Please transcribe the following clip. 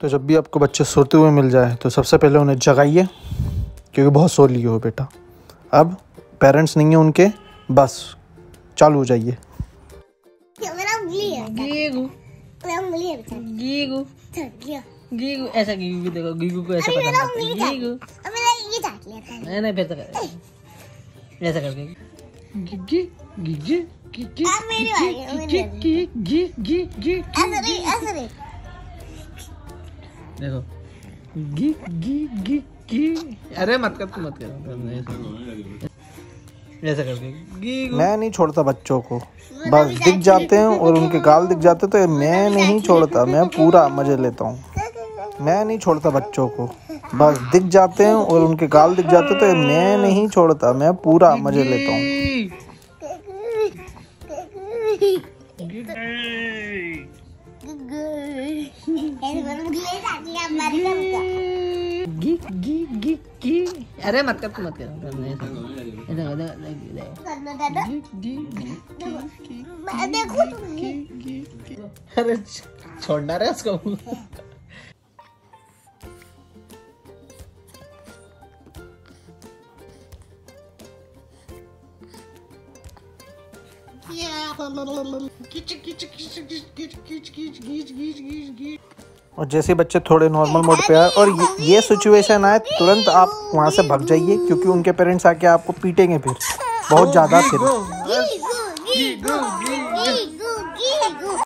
तो जब भी आपको बच्चे सोते हुए मिल जाए तो सबसे पहले उन्हें जगाइए, क्योंकि बहुत सो लिए हो बेटा। अब पेरेंट्स नहीं है उनके, बस चालू हो जाइए। गीगू ऐसा गीगू देखो, गीगू को ऐसा पसंद आता है। गीगू नहीं फिर तो ऐसा करके गी गी गी गी गी देखो गी गी गी गी। अरे मत कर, मत कर ऐसा करके गीगू। मैं नहीं छोड़ता बच्चों को, बस दिख जाते हैं और उनके गाल दिख जाते तो मैं नहीं छोड़ता, मैं पूरा मजे लेता हूँ। मैं नहीं छोड़ता बच्चों को, बस दिख जाते हैं और उनके गाल दिख जाते तो मैं नहीं छोड़ता, मैं पूरा मजे लेता हूँ। गी गी गी गी। अरे मत कर, मत कर। अरे छोड़ना रे उसको। और जैसे बच्चे थोड़े नॉर्मल मोड पे आए और ये सिचुएशन आए, तुरंत आप वहाँ से भाग जाइए, क्योंकि उनके पेरेंट्स आके आपको पीटेंगे फिर बहुत ज़्यादा। फिर